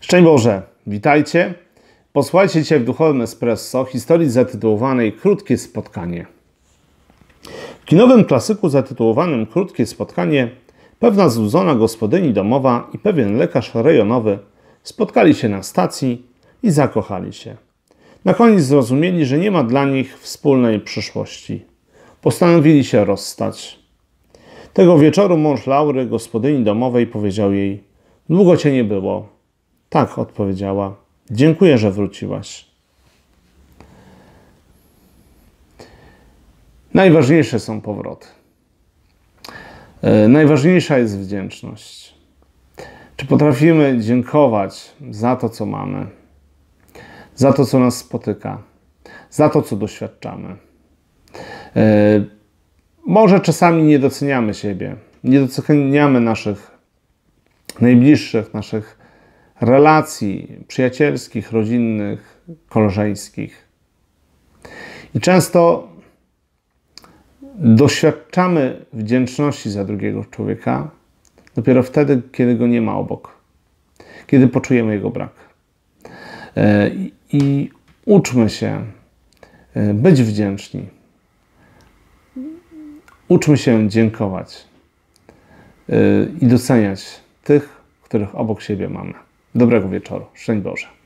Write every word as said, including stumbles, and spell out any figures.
Szczęść Boże, witajcie. Posłuchajcie dzisiaj w Duchowym Espresso historii zatytułowanej Krótkie spotkanie. W kinowym klasyku zatytułowanym Krótkie spotkanie pewna złudzona gospodyni domowa i pewien lekarz rejonowy spotkali się na stacji i zakochali się. Na koniec zrozumieli, że nie ma dla nich wspólnej przyszłości. Postanowili się rozstać. Tego wieczoru mąż Laury, gospodyni domowej, powiedział jej: długo cię nie było. Tak, odpowiedziała. Dziękuję, że wróciłaś. Najważniejsze są powroty. Najważniejsza jest wdzięczność. Czy potrafimy dziękować za to, co mamy, za to, co nas spotyka, za to, co doświadczamy? Może czasami nie doceniamy siebie, nie doceniamy naszych najbliższych, naszych relacji przyjacielskich, rodzinnych, koleżeńskich. I często doświadczamy wdzięczności za drugiego człowieka dopiero wtedy, kiedy go nie ma obok, kiedy poczujemy jego brak. I, i uczmy się być wdzięczni. Uczmy się dziękować i doceniać tych, których obok siebie mamy. Dobrego wieczoru. Szczęść Boże.